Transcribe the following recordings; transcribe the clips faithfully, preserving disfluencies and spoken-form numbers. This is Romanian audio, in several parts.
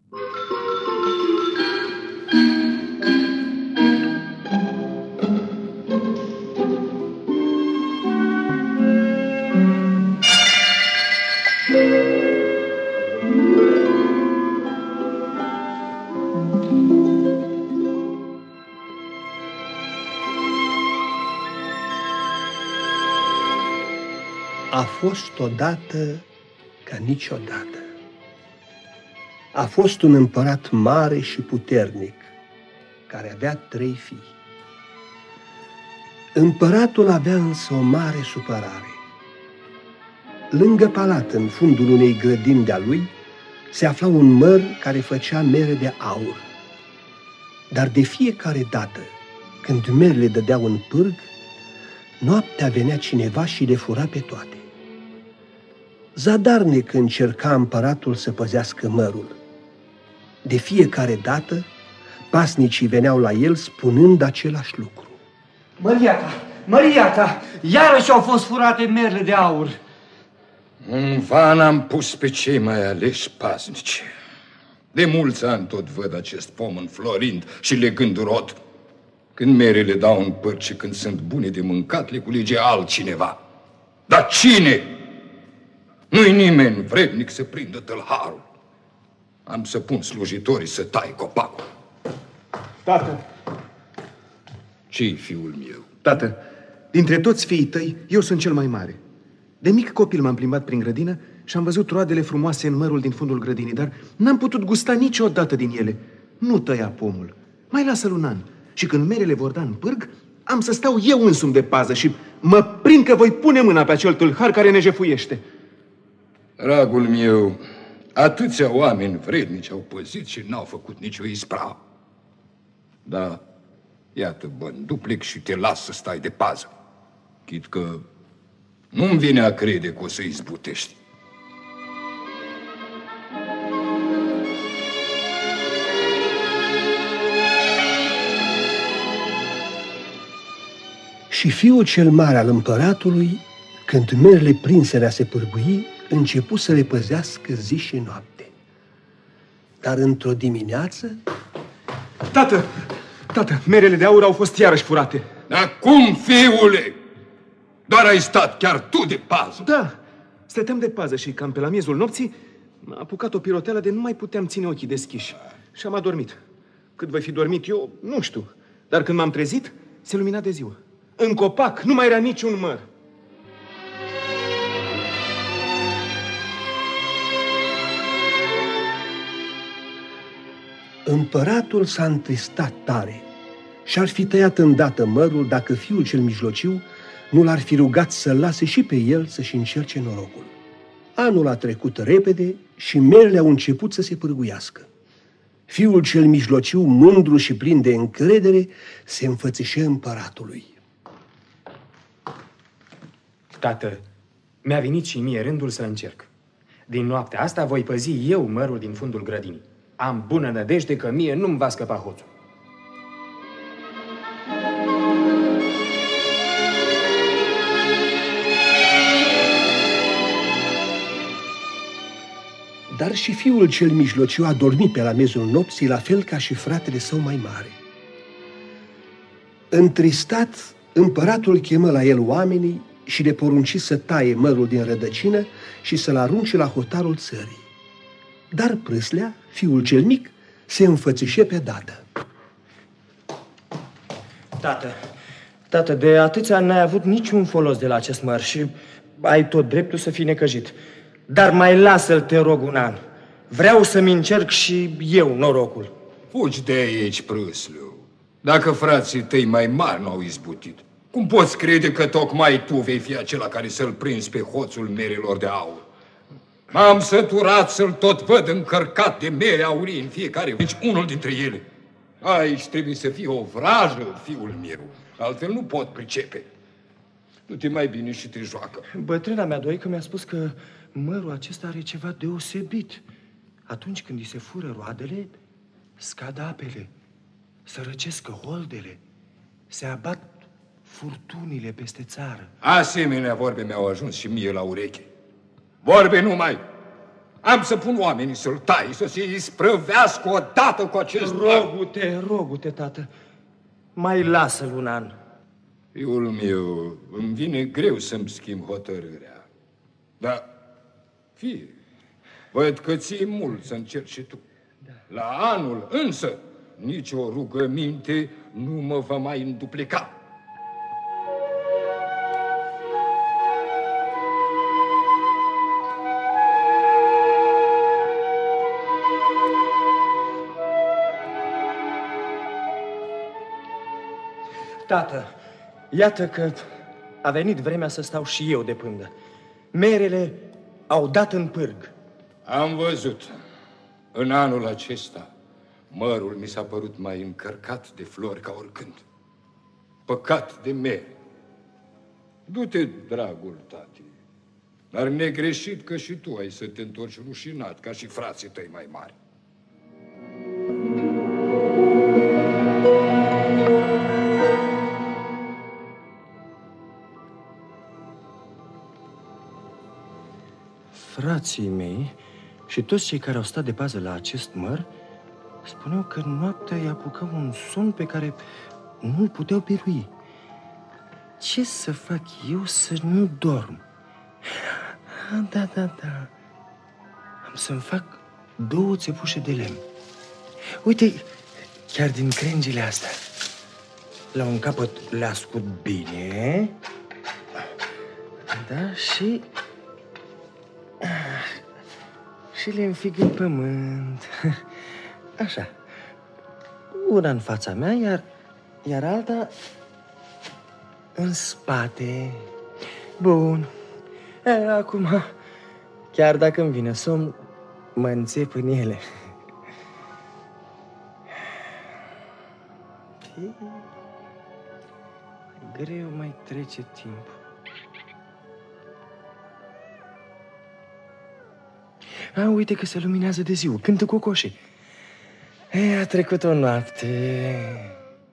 A fost odată ca niciodată. A fost un împărat mare și puternic, care avea trei fii. Împăratul avea însă o mare supărare. Lângă palat, în fundul unei grădini de-a lui, se afla un măr care făcea mere de aur. Dar de fiecare dată, când merele dădeau în pârg, noaptea venea cineva și le fura pe toate. Zadarnic încerca împăratul să păzească mărul. De fiecare dată, pasnicii veneau la el spunând același lucru. Măria ta, Măria ta, iarăși au fost furate merele de aur. În van am pus pe cei mai aleși pasnici. De mulți ani tot văd acest pom înflorind și legând rod. Când merele dau în păr și când sunt bune de mâncat, le culege altcineva. Dar cine? Nu-i nimeni vrednic să prindă tâlharul. Am să pun slujitorii să tai copacul. Tată! Ce-i fiul meu? Tată, dintre toți fiii tăi, eu sunt cel mai mare. De mic copil m-am plimbat prin grădină și am văzut roadele frumoase în mărul din fundul grădinii, dar n-am putut gusta niciodată din ele. Nu tăia pomul, mai lasă-l un an. Și când merele vor da în pârg, am să stau eu însumi de pază și mă prind că voi pune mâna pe acel tâlhar care ne jefuiește. Dragul meu, atâția oameni vrednici au păzit și n-au făcut nicio ispravă. Da, iată, băn, duplec și te las să stai de pază. Chit că nu-mi vine a crede că o să izbutești. Și fiul cel mare al împăratului, când merele prinseră a se pârgui, începu să le păzească zi și noapte. Dar într-o dimineață... Tată! Tată, merele de aur au fost iarăși furate. Acum, fiule! Doar ai stat chiar tu de pază. Da, stăteam de pază și cam pe la miezul nopții m-a apucat o piroteală de nu mai puteam ține ochii deschiși. Și am adormit. Cât voi fi dormit eu, nu știu. Dar când m-am trezit, se lumina de ziua. În copac nu mai era niciun măr. Împăratul s-a întristat tare și ar fi tăiat îndată mărul dacă fiul cel mijlociu nu l-ar fi rugat să-l lase și pe el să-și încerce norocul. Anul a trecut repede și merele au început să se pârguiască. Fiul cel mijlociu, mândru și plin de încredere, se înfățișe împăratului. Tată, mi-a venit și mie rândul să încerc. Din noaptea asta voi păzi eu mărul din fundul grădinii. Am bună nădejde că mie nu-mi va scăpa hoțul. Dar și fiul cel mijlociu a dormit pe la miezul nopții, la fel ca și fratele său mai mare. Întristat, împăratul chemă la el oamenii și le porunci să taie mărul din rădăcină și să-l arunce la hotarul țării. Dar Prâslea, fiul cel mic, se înfățișe pe dată. Tată, tată, de atâția ani n-ai avut niciun folos de la acest măr și ai tot dreptul să fii necăjit. Dar mai lasă-l, te rog, un an. Vreau să-mi încerc și eu norocul. Fugi de aici, Prâsleu. Dacă frații tăi mai mari n-au izbutit, cum poți crede că tocmai tu vei fi acela care să-l prinzi pe hoțul merelor de aur? M-am săturat să-l tot văd încărcat de mere aurii în fiecare, deci unul dintre ele. Aici trebuie să fie o vrajă, fiul meu, altfel nu pot pricepe. Du-te mai bine și te joacă. Bătrâna mea Doică mi-a spus că mărul acesta are ceva deosebit. Atunci când îi se fură roadele, scad apele, se răcesc holdele, se abat furtunile peste țară. Asemenea vorbe mi-au ajuns și mie la ureche. Vorbe numai! Am să pun oamenii să-l tai, să se isprăvească odată cu acest măr. Rogu-te, rogu-te, tată, mai lasă-l un an. Fiul meu, îmi vine greu să-mi schimb hotărârea. Dar, fie, văd că ții mult să încerci și tu. Da. La anul însă, nici o rugăminte nu mă va mai înduplica. Tată, iată că a venit vremea să stau și eu de pândă. Merele au dat în pârg. Am văzut. În anul acesta, mărul mi s-a părut mai încărcat de flori ca oricând. Păcat de mere. Du-te, dragul tati, dar negreșit că și tu ai să te întorci rușinat, ca și frații tăi mai mari. Frații mei și toți cei care au stat de pază la acest măr spuneau că noaptea îi apuca un somn pe care nu-l puteau birui. Ce să fac eu să nu dorm? Da, da, da. Am să-mi fac două țepușe de lemn. Uite, chiar din crengile astea. La un capăt le ascult bine. Da, și... și le înfig în pământ. Așa. Una în fața mea, iar, iar alta în spate. Bun. E, acum, chiar dacă îmi vine somn, mă înțep în ele. Greu mai trece timpul. A, uite că se luminează de ziua, cântă cocoșii. E, a trecut o noapte.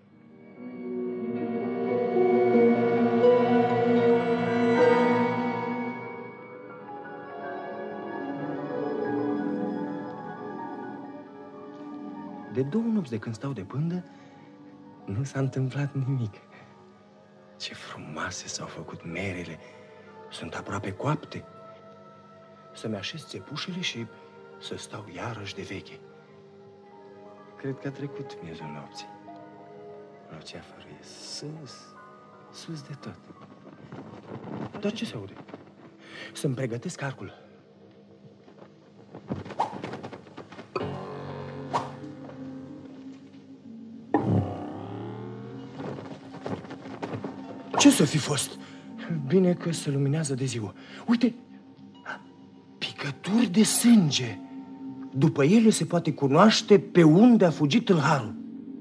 De două nopți de când stau de pândă, nu s-a întâmplat nimic. Ce frumoase s-au făcut merele. Sunt aproape coapte. Să-mi așez țepușele și să stau iarăși de veche. Cred că a trecut miezul nopții. Nopții afară e sus, sus de tot. Dar ce se aude? Să-mi pregătesc arcul. Ce să fi fost? Bine că se luminează de ziua. Uite, picături de sânge. După ele se poate cunoaște pe unde a fugit tâlharul.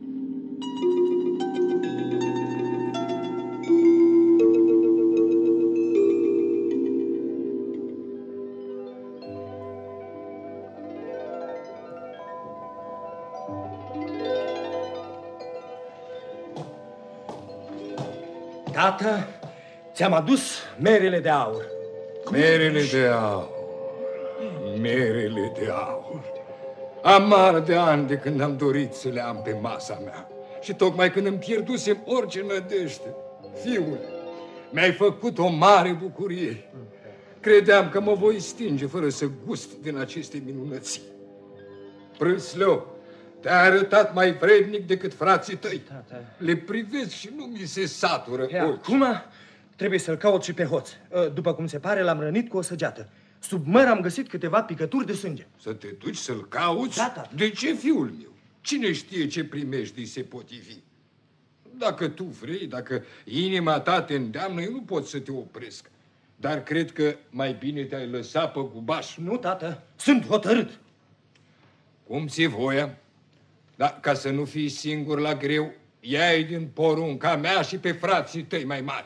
Tată, ți-am adus merele de aur. Merele de aur. Merele de aur. Amar de ani de când am dorit să le am pe masa mea. Și tocmai când îmi pierdusem orice nădejde. Fiule, mi-ai făcut o mare bucurie. Credeam că mă voi stinge fără să gust din aceste minunății. Prâslău, te-ai arătat mai vrednic decât frații tăi. Tata. Le privesc și nu mi se satură ochii. Acum trebuie să-l caut și pe hoț. După cum se pare, l-am rănit cu o săgeată. Sub măr am găsit câteva picături de sânge. Să te duci să-l cauți? Da, tata. De ce, fiul meu? Cine știe ce primești se potivi? Dacă tu vrei, dacă inima ta te îndeamnă, eu nu pot să te opresc. Dar cred că mai bine te-ai lăsat pe gubaș. Nu, tată, sunt hotărât. Cum ți-e voia? Dar ca să nu fii singur la greu, ia-i din porunca mea și pe frații tăi mai mari.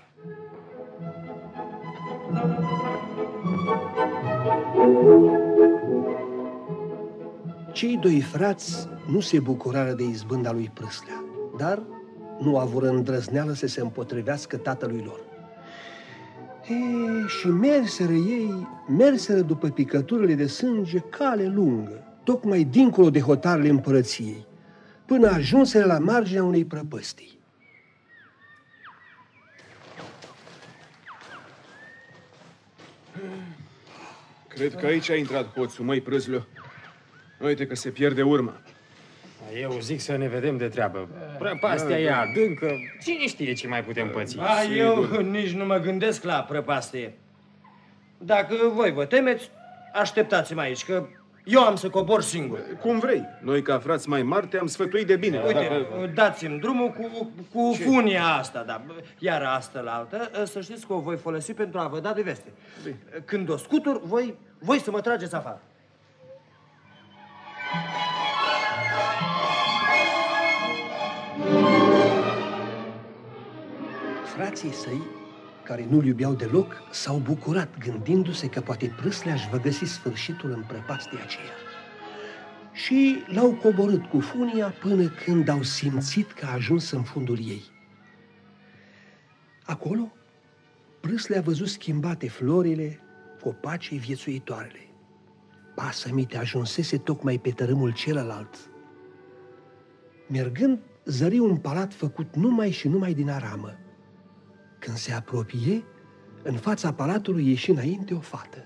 Cei doi frați nu se bucurară de izbânda lui Prâslea, dar nu avură îndrăzneală să se împotrivească tatălui lor. E, și merseră ei, merseră după picăturile de sânge cale lungă, tocmai dincolo de hotarele împărăției, până ajunseră la marginea unei prăpăstii. Cred că aici a intrat hoțul, măi, Prâsleu. Uite că se pierde urma. Eu zic să ne vedem de treabă. Prăpastia e adâncă. Cine știe ce mai putem păți? Ba, eu nici nu mă gândesc la prăpastie. Dacă voi vă temeți, așteptați-mă aici, că eu am să cobor singur. Cum vrei. Noi, ca frați mai mari, te-am sfătuit de bine. Uite, Dacă... dați-mi drumul cu, cu funia asta, da. Iar asta la altă, să știți că o voi folosi pentru a vă da de veste. Când o scutur, voi, voi să mă trageți afară. Frații săi, care nu-l iubeau deloc, s-au bucurat gândindu-se că poate Prâslea își va găsi sfârșitul în prăpastia aceea. Și l-au coborât cu funia până când au simțit că a ajuns în fundul ei. Acolo, Prâslea a văzut schimbate florile, copacii, viețuitoarele. Pasămite ajunsese tocmai pe tărâmul celălalt. Mergând, zări un palat făcut numai și numai din aramă. Când se apropie, în fața palatului ieși înainte o fată.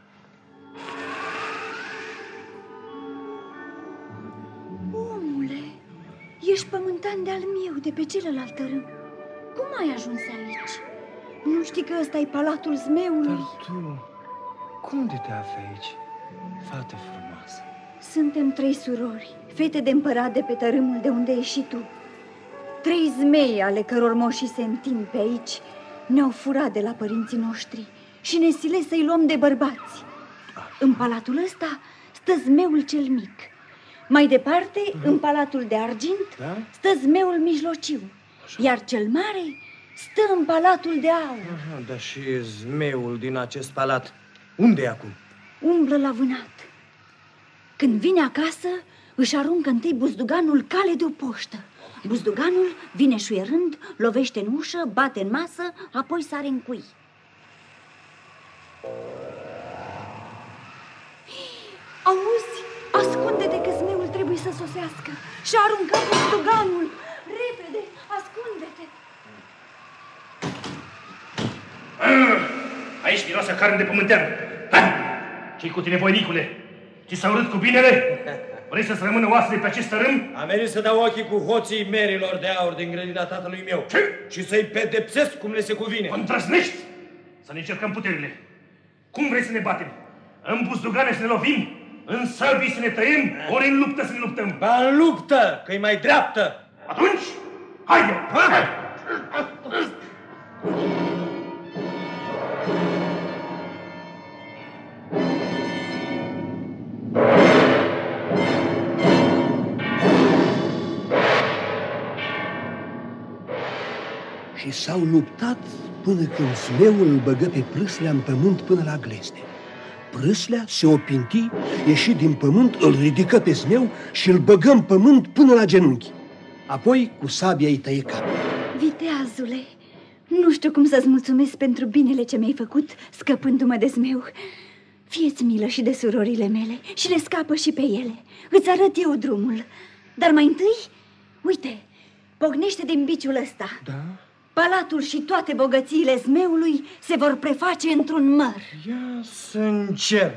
Omule, ești pământan de-al meu, de pe celălalt tărâm. Cum ai ajuns aici? Nu știi că ăsta e palatul zmeului? Dar tu, cum de te afli aici, fată frumoasă? Suntem trei surori, fete de împărat de pe tărâmul de unde ești și tu. Trei zmei ale căror moșii se întind pe aici ne-au furat de la părinții noștri și ne sile să-i luăm de bărbați. În palatul ăsta stă zmeul cel mic. Mai departe, în palatul de argint, da? stă zmeul mijlociu. Așa. Iar cel mare stă în palatul de aur. Aha, dar și zmeul din acest palat, unde e acum? Umblă la vânat. Când vine acasă, își aruncă întâi buzduganul cale de o poștă. Buzduganul vine șuierând, lovește în ușă, bate în masă, apoi sare în cui. Auzi? Ascunde-te că zmeul trebuie să sosească. Și-a aruncat buzduganul. Repede, ascunde-te. Aici miroase carne de pământean. Ce-i cu tine, voinicule? Ți s-a urât cu binele? Vrei să-ți rămână oasele pe acest tărâm? Am venit să dau ochii cu hoții merilor de aur din grădina tatălui meu. Ce? Și să-i pedepsesc cum le se cuvine. Îndrăznești să ne încercăm puterile. Cum vrei să ne batem? În buzdugane să ne lovim? În săbii să ne tăiem? Ori în luptă să ne luptăm? Ba în luptă, că-i mai dreaptă. Atunci, haide! Hai! Și s-au luptat până când zmeul îl băgă pe Prâslea în pământ până la glezne. Prâslea se opinti, ieși din pământ, îl ridică pe zmeu și îl băgă în pământ până la genunchi. Apoi cu sabia îi tăie capul. Viteazule, nu știu cum să-ți mulțumesc pentru binele ce mi-ai făcut scăpându-mă de zmeu. Fie-ți milă și de surorile mele și le scapă și pe ele. Îți arăt eu drumul. Dar mai întâi, uite, pocnește din biciul ăsta. Da? Palatul și toate bogățiile zmeului se vor preface într-un măr. Ia să încerc.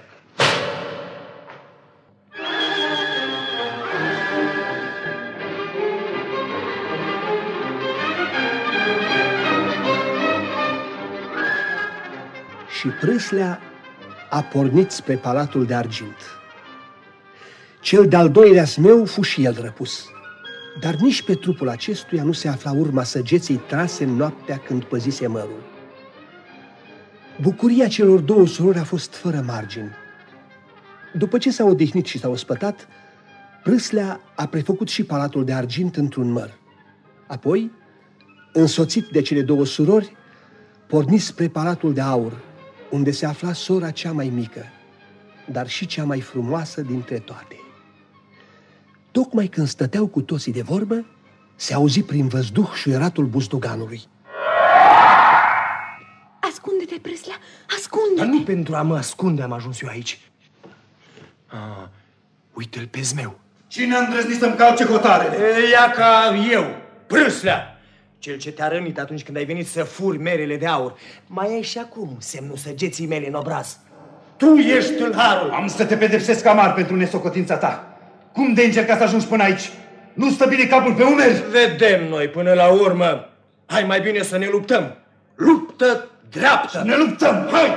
Și Prâslea a pornit spre palatul de argint. Cel de-al doilea zmeu fu și el răpus. Dar nici pe trupul acestuia nu se afla urma săgeții trase în noaptea când păzise mărul. Bucuria celor două surori a fost fără margini. După ce s-au odihnit și s-au spătat, Prâslea a prefăcut și palatul de argint într-un măr. Apoi, însoțit de cele două surori, porni spre palatul de aur, unde se afla sora cea mai mică, dar și cea mai frumoasă dintre toate. Tocmai când stăteau cu toții de vorbă, se auzi prin văzduh șuieratul buzduganului. Ascunde-te, Prâslea, ascunde-te! Dar nu pentru a mă ascunde am ajuns eu aici. Ah, uite-l pe zmeu. Cine a îndrăznit să-mi calce hotarele? Ea ca eu, Prâslea, cel ce te-a rănit atunci când ai venit să furi merele de aur. Mai ai și acum semnul săgeții mele în obraz. Tu ești tâlharul. Am să te pedepsesc amar pentru nesocotința ta. Cum de încercat să ajungi până aici? Nu stă bine capul pe umeri? Vedem noi până la urmă. Hai mai bine să ne luptăm. Luptă dreaptă. Ne luptăm, hai!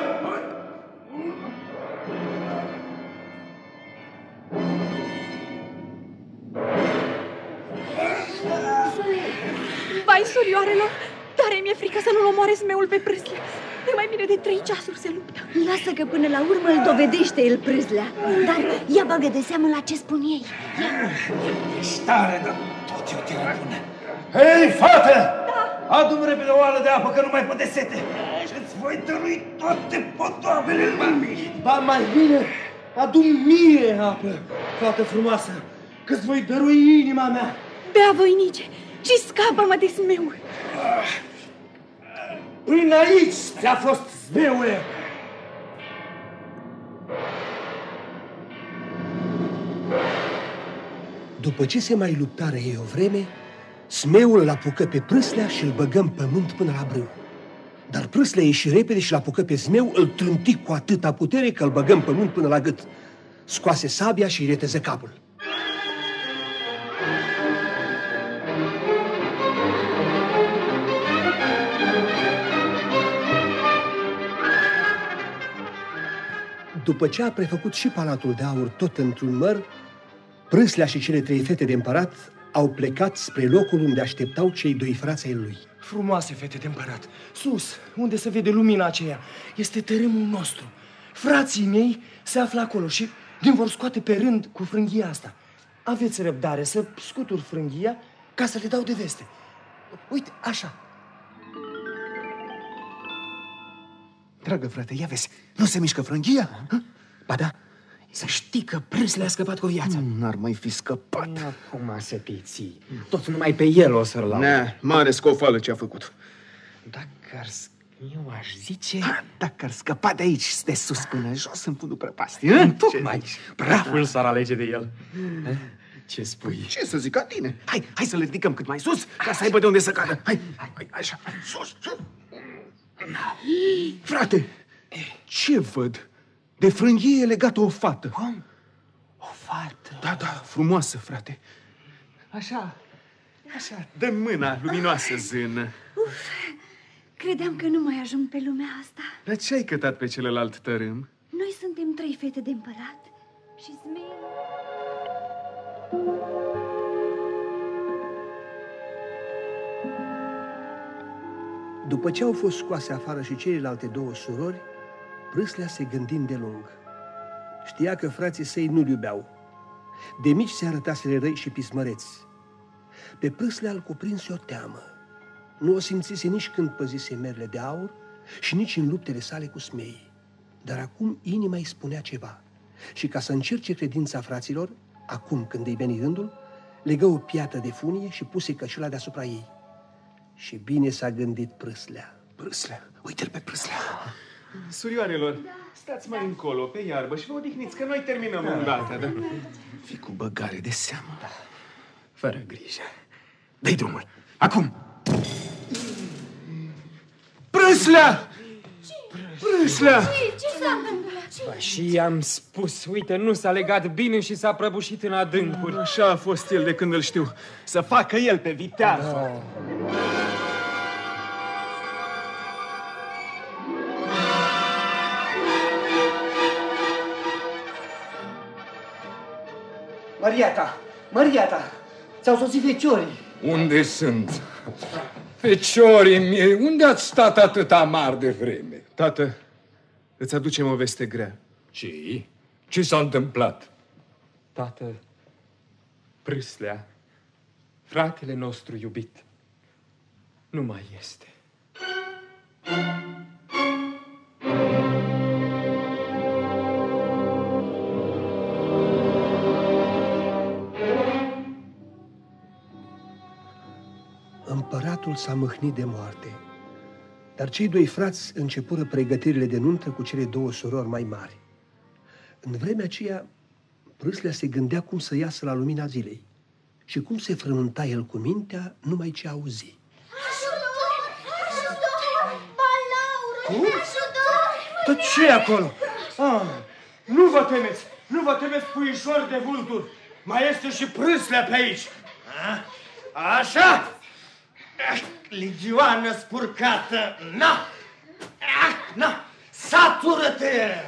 Vai, surioarelor, tare mi-e frică să nu-l omoare zmeul pe Prâslea. De mai bine de trei ceasuri se luptă. Lasă că până la urmă îl dovedește el Prâslea. Dar ia bagă de seamă la ce spun ei. Ești tare, dar tot eu te răpune. Hei, fată! Da. Adu-mi repede o oală de apă, că nu mai pot de sete. Și-ți voi dărui toate podoabele lumii. Ba mai bine, adu-mi mie apă, fată frumoasă, că-ți voi dărui inima mea. Bea, voinice, și scapă-mă de zmeu. Până aici ți-a fost zmeule! După ce se mai luptară ei o vreme, zmeul îl apucă pe Prâslea și îl băgă în pământ până la brâu. Dar Prâslea ieși repede și îl apucă pe zmeu, îl trânti cu atâta putere că îl băgă în pământ până la gât. Scoase sabia și îi reteză capul. După ce a prefăcut și palatul de aur tot într-un măr, Prâslea și cele trei fete de împărat au plecat spre locul unde așteptau cei doi frați ai lui. Frumoase fete de împărat, sus, unde se vede lumina aceea, este tărâmul nostru. Frații mei se află acolo și din vor scoate pe rând cu frânghia asta. Aveți răbdare să scutur frânghia ca să le dau de veste. Uite, așa. Dragă frate, ia vezi, nu se mișcă frânghia? Ba da, să știi că Prâslea a scăpat cu viața. N-ar mai fi scăpat. Acum să te ții. Tot numai pe el o să-l lau. Ne, mare scofală ce-a făcut. Dacă ar... Eu aș zice... Ha, dacă ar scăpa de aici, de sus până jos, în fundul prăpastiei. Tocmai, praful s-ar alege de el. Ce spui? Ce să zic, ca tine? Hai, hai să le ridicăm cât mai sus, ca să aibă de unde să cadă. Hai, hai, hai, așa, sus, sus. Frate, ce văd? De frânghie e legată o fată. Cum? O fată? Da, da, frumoasă, frate. Așa, așa, dă mâna, luminoasă zână. Uf, credeam că nu mai ajung pe lumea asta. Dar ce ai cătat pe celălalt tărâm? Noi suntem trei fete de împărat și zmei. După ce au fost scoase afară și celelalte două surori, Prâslea se gândi îndelung. Știa că frații săi nu-l iubeau. De mici se arătaseră răi și pismăreți. Pe Prâslea îl cuprinse o teamă. Nu o simțise nici când păzise merele de aur și nici în luptele sale cu smeii. Dar acum inima îi spunea ceva. Și ca să încerce credința fraților, acum când îi veni rândul, legă o piatră de funie și puse căciula deasupra ei. Și bine s-a gândit Prâslea. Prâslea, uite-l pe Prâslea. Surioarelor, da, stați mai încolo, pe iarbă și vă odihniți, că noi terminăm îndată. Da? Fii cu băgare de seamă. Da. Fără grijă. Dă-i drumul. Acum! Prâslea! Prâslea! Ce, ce s-a întâmplat? Ba, și am spus, uite, nu s-a legat bine și s-a prăbușit în adâncuri. Așa a fost el de când îl știu. Să facă el pe vitează. Da. Maria ta, Maria ta, ți-au sosit feciorii. Unde sunt? Feciorii mei, unde ați stat atât amar de vreme? Tată, îți aducem o veste grea. Ce? Ce s-a întâmplat? Tată, Prâslea, fratele nostru iubit, nu mai este. Împăratul s-a mâhnit de moarte. Dar cei doi frați începură pregătirile de nuntă cu cele două surori mai mari. În vremea aceea, Prâslea se gândea cum să iasă la lumina zilei și cum se frământa el cu mintea numai ce auzi. Ajutor! Ajutor! Balaur! Cum? Ajutor! Dar ce e acolo? Ah, nu vă temeți! Nu vă temeți, puișori de vulturi! Mai este și Prâslea pe aici! A? Așa? Ligioană spurcată! Na! Na! Satură-te!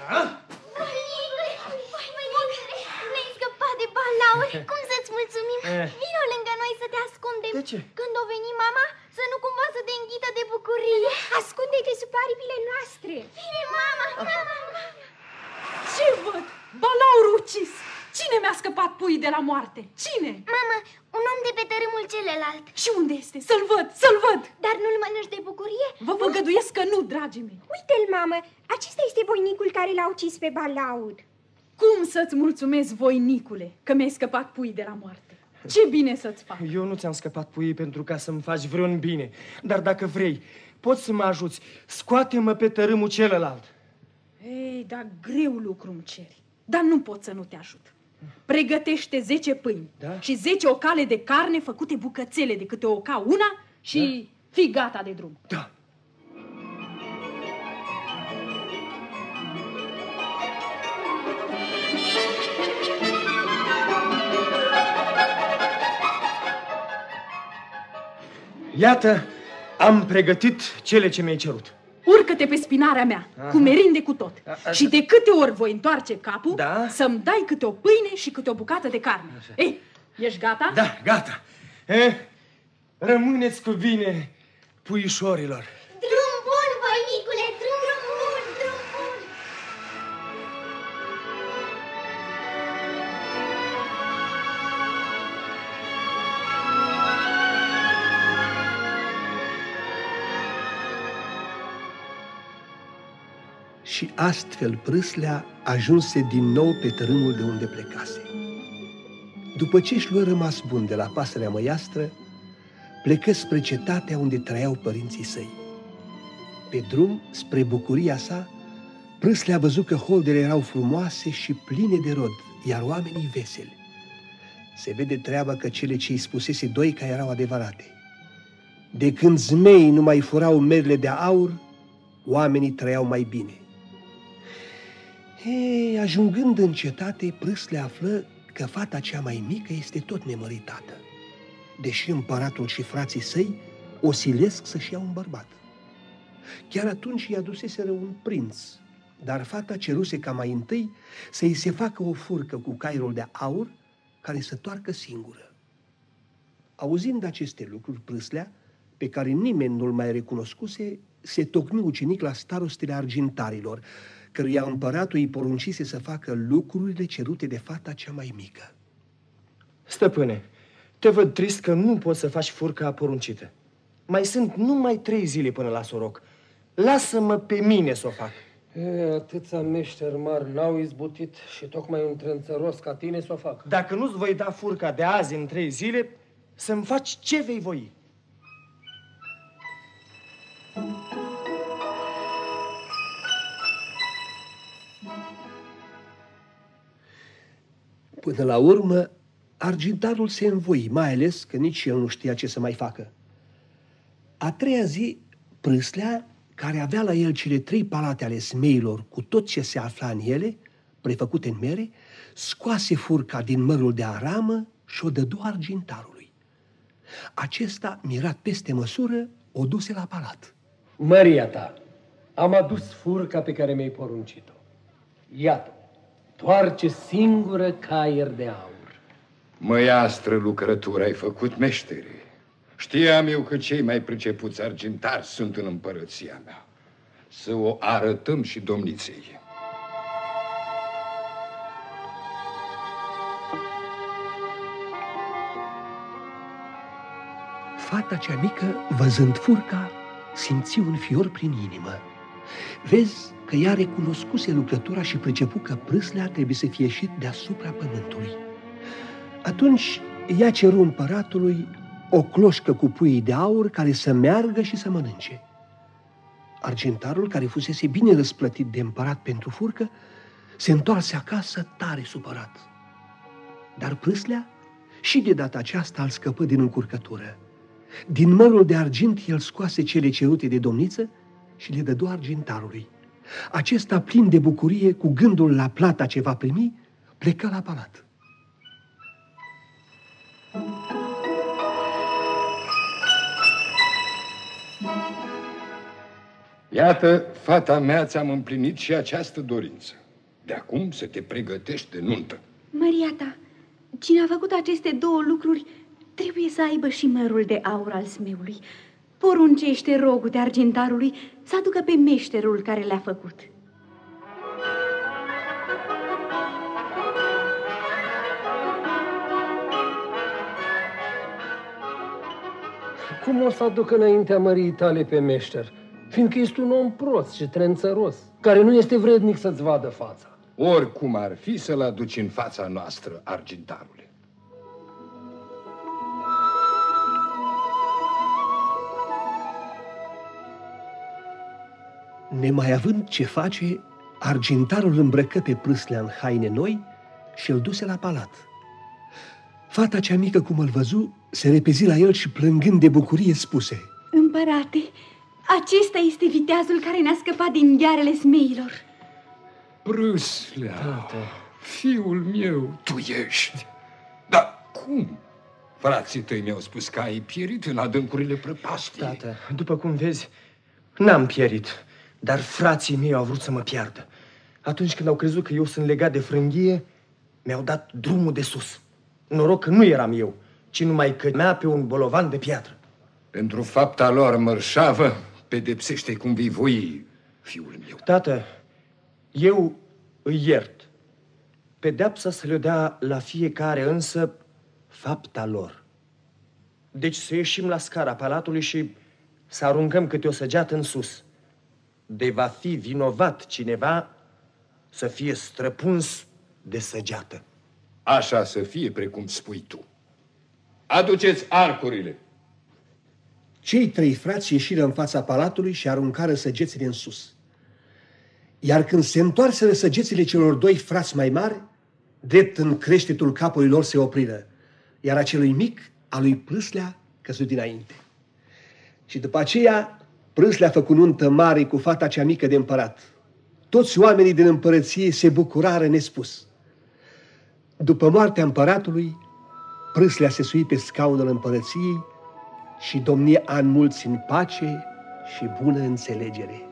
Ne-ai scăpat de Balaur! Cum să-ți mulțumim? Eh. Vino lângă noi să te ascundem. De ce? Când o veni mama, să nu cumva să te înghită de bucurie. Ascunde-te sub aripile noastre. Bine, mama! Mama! Ce văd? Balaur ucis! Cine mi-a scăpat puii de la moarte? Cine? Mama, un om de pe tărâmul celălalt. Și unde este? Să-l văd, să-l văd! Dar nu-l mănânci de bucurie? Vă făgăduiesc că nu, dragii mei. Uite-l, mamă, acesta este voinicul care l-a ucis pe Balaur. Cum să-ți mulțumesc, voinicule, că mi-ai scăpat puii de la moarte? Ce bine să-ți fac! Eu nu ți-am scăpat puii pentru ca să-mi faci vreun bine. Dar dacă vrei, poți să mă ajuți. Scoate-mă pe tărâmul celălalt. Ei, dar greu lucru îmi ceri. Dar nu pot să nu te ajut. Pregătește zece pâini, da? Și zece ocale de carne făcute bucățele de câte o oca una și da? Fii gata de drum. Da. Iată, am pregătit cele ce mi-ai cerut. Urcă-te pe spinarea mea, aha, cu merinde cu tot. A, a, și de câte ori voi întoarce capul, da? Să-mi dai câte o pâine și câte o bucată de carne. Așa. Ei, ești gata? Da, gata. Eh, rămâneți cu bine, puișorilor. Drum bun, voinicule, drum, drum bun, drum bun. Și astfel Prâslea ajunse din nou pe tărâmul de unde plecase. După ce își luă rămas bun de la pasărea măiastră, plecă spre cetatea unde trăiau părinții săi. Pe drum, spre bucuria sa, Prâslea a văzut că holdele erau frumoase și pline de rod, iar oamenii veseli. Se vede treaba că cele ce îi spusese Doica erau adevărate. De când zmeii nu mai furau merle de aur, oamenii trăiau mai bine. Ei, ajungând în cetate, Prâslea află că fata cea mai mică este tot nemăritată, deși împăratul și frații săi o silesc să-și ia un bărbat. Chiar atunci i-a duseseră un prinț, dar fata ceruse ca mai întâi să-i se facă o furcă cu cairul de aur care să toarcă singură. Auzind aceste lucruri, Prâslea, pe care nimeni nu-l mai recunoscuse, se tocmi ucenic la starostele argintarilor, căruia împăratul îi poruncise să facă lucrurile cerute de fata cea mai mică. Stăpâne, te văd trist că nu poți să faci furca poruncită. Mai sunt numai trei zile până la soroc. Lasă-mă pe mine să o fac. E, atâția meșteri mari n-au izbutit și tocmai un trânțăros ca tine să o fac. Dacă nu-ți voi da furca de azi în trei zile, să-mi faci ce vei voi. Până la urmă, argintarul se învoi, mai ales că nici el nu știa ce să mai facă. A treia zi, Prâslea, care avea la el cele trei palate ale smeilor cu tot ce se afla în ele, prefăcute în mere, scoase furca din mărul de aramă și o dădu argintarului. Acesta, mirat peste măsură, o duse la palat. Măria ta, am adus furca pe care mi-ai poruncit-o. Iată, toarce singură caier de aur. Măiastră lucrătură ai făcut, meștere. Știam eu că cei mai pricepuți argintari sunt în împărăția mea. Să o arătăm și domniței. Fata cea mică, văzând furca, simți un fior prin inimă. Vezi că ea recunoscuse lucrătura și pricepu că Prâslea trebuie să fie ieșit deasupra pământului. Atunci ea ceru împăratului o cloșcă cu puii de aur care să meargă și să mănânce. Argintarul, care fusese bine răsplătit de împărat pentru furcă, se întoarse acasă tare supărat. Dar Prâslea și de data aceasta îl scăpă din încurcătură. Din mărul de argint el scoase cele cerute de domniță și le dădu argintarului. Acesta, plin de bucurie, cu gândul la plata ce va primi, plecă la palat. Iată, fata mea, ți-am împlinit și această dorință. De acum să te pregătești de nuntă. Măria ta, cine a făcut aceste două lucruri trebuie să aibă și mărul de aur al smeului. Poruncește rogul de argintarului să aducă pe meșterul care le-a făcut. Cum o să aduc înaintea mării tale pe meșter? Fiindcă ești un om prost și trențăros, care nu este vrednic să-ți vadă fața. Oricum ar fi, să-l aduci în fața noastră, argintarule. Nemai având ce face, argintarul îmbrăcă pe Prâslea în haine noi și îl duse la palat. Fata cea mică, cum îl văzu, se repezi la el și, plângând de bucurie, spuse: Împărate, acesta este viteazul care ne-a scăpat din ghearele smeilor. Prâslea, Tată. Fiul meu, tu ești. Dar cum? Frații tăi mi-au spus că ai pierit în adâncurile prăpastiei. Tată, după cum vezi, n-am pierit, dar frații mei au vrut să mă piardă. Atunci când au crezut că eu sunt legat de frânghie, mi-au dat drumul de sus. Noroc că nu eram eu, ci numai că mea pe un bolovan de piatră. Pentru fapta lor mărșavă, pedepsește cum vei voi, fiul meu. Tată, eu îi iert. Pedeapsa să le dea la fiecare însă fapta lor. Deci să ieșim la scara palatului și să aruncăm câte o săgeată în sus. De va fi vinovat cineva, să fie străpuns de săgeată. Așa să fie precum spui tu. Aduceți arcurile. Cei trei frați ieșiră în fața palatului și aruncară săgețile în sus. Iar când se întoarseră săgețile celor doi frați mai mari, drept în creștetul capului lor se opriră, iar acelui mic, a lui Prâslea, căzut dinainte. Și după aceea, Prâslea făcu nuntă mare cu fata cea mică de împărat. Toți oamenii din împărăție se bucurară nespus. După moartea împăratului, Prâslea se sui pe scaunul împărăției și domnie ani mulți în pace și bună înțelegere.